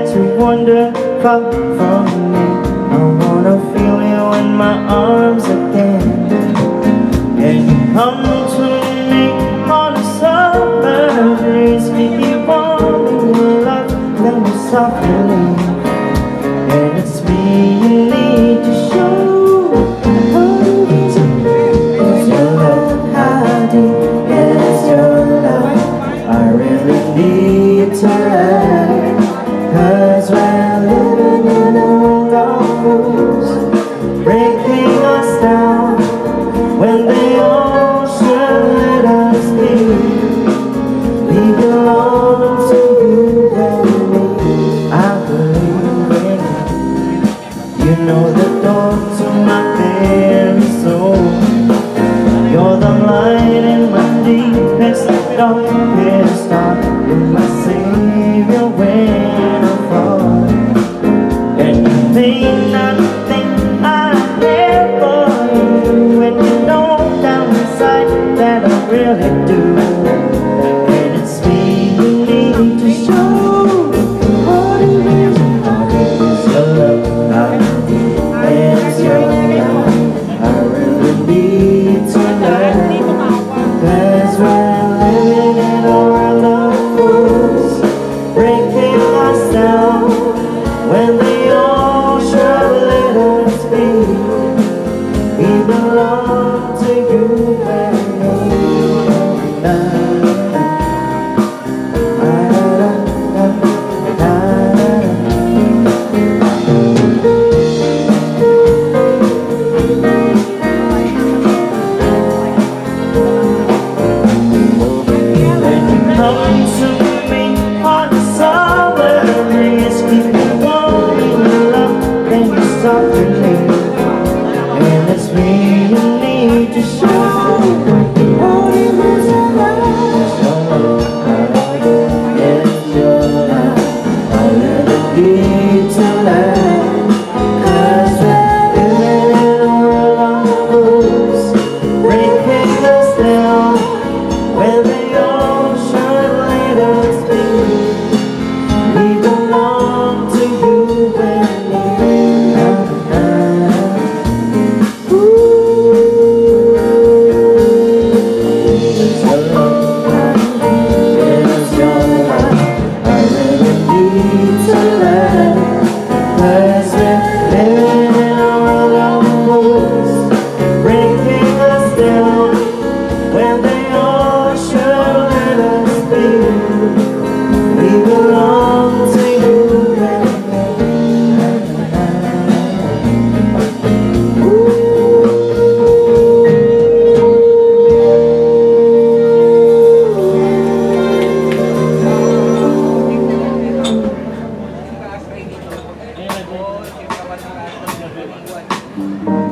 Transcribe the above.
that you wander far from me. I wanna feel you in my arms again. Can you come to me on a summer breeze? Keep you warm in your love, let me softly. And it's me you need to show. Is your love how deep? Is your love? I really need to learn. 'Cause we're living in a world of fools, breaking us down when they all should let us be. We belong to you and me. I believe in you. You know the door to my very soul. You're the light in my deepest, darkest dark. You're my savior when I fall. And you may not think I care for you, when you know down inside that I really do. And it's me you need to show. What is your love? It's your love. I really need to learn. 'Cause we're living in a world of fools, breaking us down when they all should let us be. We belong to you and me. Come to me on the summer breeze, keep me warm in your love, then you softly. And it's me you need to show. Oh, it is your love. It's your love. I really need to learn. 'Cause we're living in a world of fools, breaking us down when they all should let us be. We belong to you and me. It's your love, it's your love. I really need to learn. 'Cause we're living in a world of fools, breaking us down when they all should let us be. We belong to you and Oh,